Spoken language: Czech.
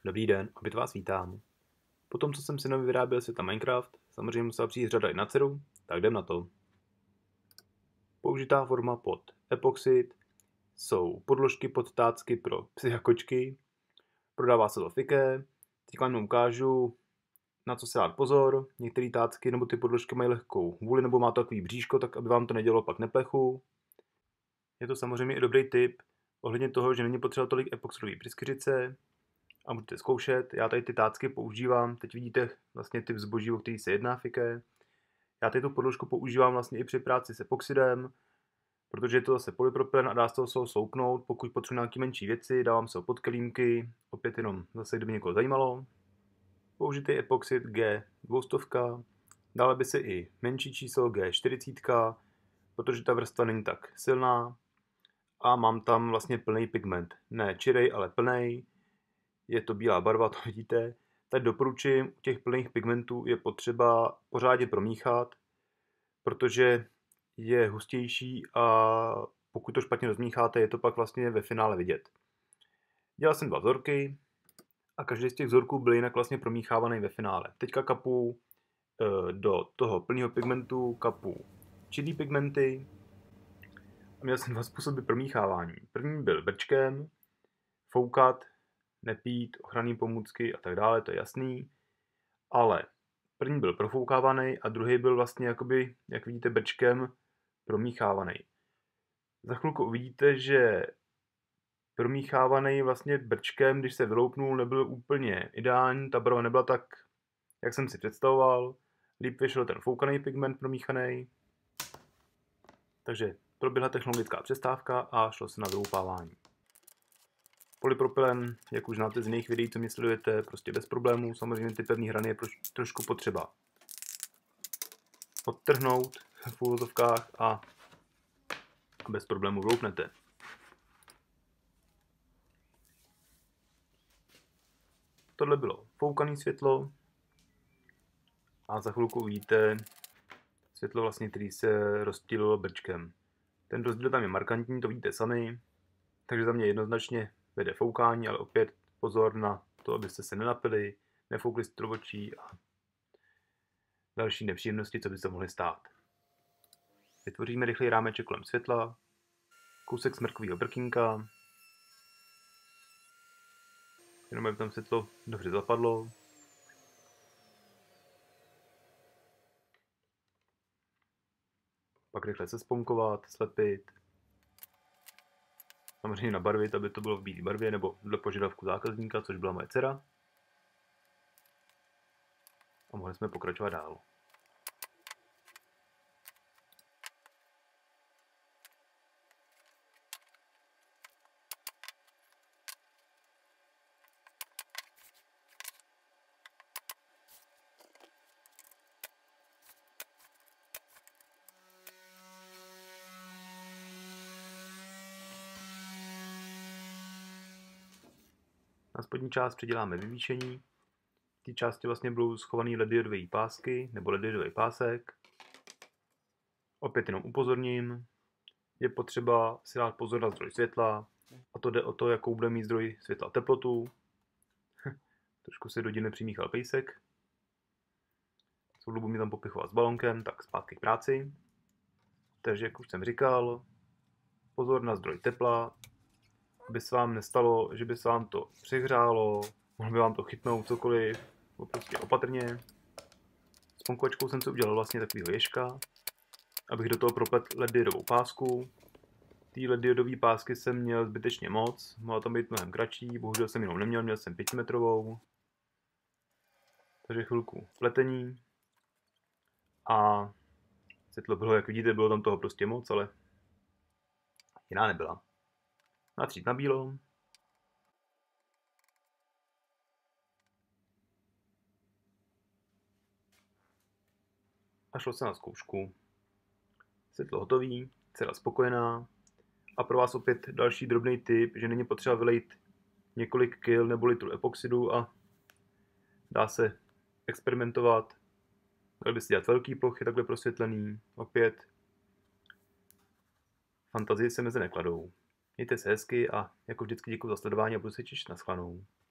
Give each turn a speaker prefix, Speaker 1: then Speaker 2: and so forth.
Speaker 1: Dobrý den, opět vás vítám. Po tom, co jsem synovi vyráběl světa Minecraft, samozřejmě musela přijít řada i na dceru, tak jdem na to. Použitá forma pod epoxid jsou podložky pod tácky pro psy a kočky. Prodává se to v IKEA. Teď vám ukážu, na co se dát pozor. Některé tácky nebo ty podložky mají lehkou vůli nebo má to takový bříško, tak aby vám to nedělo pak neplechu. Je to samozřejmě i dobrý tip ohledně toho, že není potřeba tolik epoxidové pryskyřice. A můžete zkoušet. Já tady ty tácky používám, teď vidíte vlastně typ zboží, o který se jedná v IKEA. Já tady tu podložku používám vlastně i při práci s epoxidem, protože je to zase polypropylen a dá se toho sloupnout. Pokud potřebuji nějaké menší věci, dávám se ho pod kelímky, opět jenom zase, kdyby někoho zajímalo. Použitý epoxid G200, dále by se i menší číslo G40, protože ta vrstva není tak silná. A mám tam vlastně plný pigment, ne čirej, ale plný. Je to bílá barva, to vidíte. Tak doporučím, u těch plných pigmentů je potřeba pořádně promíchat, protože je hustější a pokud to špatně rozmícháte, je to pak vlastně ve finále vidět. Dělal jsem 2 vzorky a každý z těch vzorků byl jinak vlastně promíchávaný ve finále. Teďka kapu do toho plného pigmentu kapu čirý pigmenty a měl jsem 2 způsoby promíchávání. První byl brčkem, foukat, nepít, ochranné pomůcky a tak dále, to je jasný. Ale první byl profoukávaný a druhý byl vlastně jakoby, jak vidíte, brčkem promíchávaný. Za chvilku uvidíte, že promíchávaný vlastně brčkem, když se vyloupnul, nebyl úplně ideální, ta barva nebyla tak, jak jsem si představoval. Líp vyšel ten foukaný pigment promíchaný. Takže proběhla technologická přestávka a šlo se na vyloupávání. Polypropylen, jak už znáte z jiných videí, co mě sledujete, prostě bez problémů. Samozřejmě ty pevné hrany je trošku potřeba odtrhnout v úvozovkách a bez problémů vloupnete. Tohle bylo foukané světlo a za chvilku uvidíte světlo, vlastně, který se rozptýlilo brčkem. Ten rozdíl tam je markantní, to vidíte sami, takže za mě jednoznačně vede foukání, ale opět pozor na to, abyste se nenapili, nefoukli jste do očí a další nepříjemnosti, co by se mohly stát. Vytvoříme rychlý rámeček kolem světla, kousek smrkového brkínka, jenom aby tam světlo dobře zapadlo. Pak rychle sespunkovat, slepit. Samozřejmě nabarvit, aby to bylo v bílé barvě nebo dle požadavku zákazníka, což byla moje dcera. A mohli jsme pokračovat dál. Na spodní část přiděláme vyvýšení. V té části vlastně budou schované leddiodové pásky nebo leddiodový pásek. Opět jenom upozorním, je potřeba si dát pozor na zdroj světla, a to jde o to, jakou bude mít zdroj světla teplotu. Trošku se do dílny přimíchal pejsek. Svou dobu mi tam popichovat s balonkem, tak zpátky k práci. Takže, jak už jsem říkal, pozor na zdroj tepla, aby se vám nestalo, že by se vám to přehřálo, mohlo by vám to chytnout cokoliv, prostě opatrně. S ponkovačkou jsem si udělal vlastně takovýho ježka, abych do toho proplet leddiodovou pásku. Ty leddiodové pásky jsem měl zbytečně moc, mohla tam být mnohem kratší, bohužel jsem jinou neměl, měl jsem 5metrovou. Takže chvilku pletení. A světlo bylo, jak vidíte, bylo tam toho prostě moc, ale jiná nebyla. Natřít na bílo. A šlo se na zkoušku. Světlo hotový, dcera spokojená. A pro vás opět další drobný tip, že není potřeba vylejt několik kil nebo litrů epoxidu a dá se experimentovat. Dali by si dělat velký plochy, takhle prosvětlený. Opět fantazie se mezi nekladou. Mějte se hezky a jako vždycky děkuji za sledování a budu se těšit na shledanou.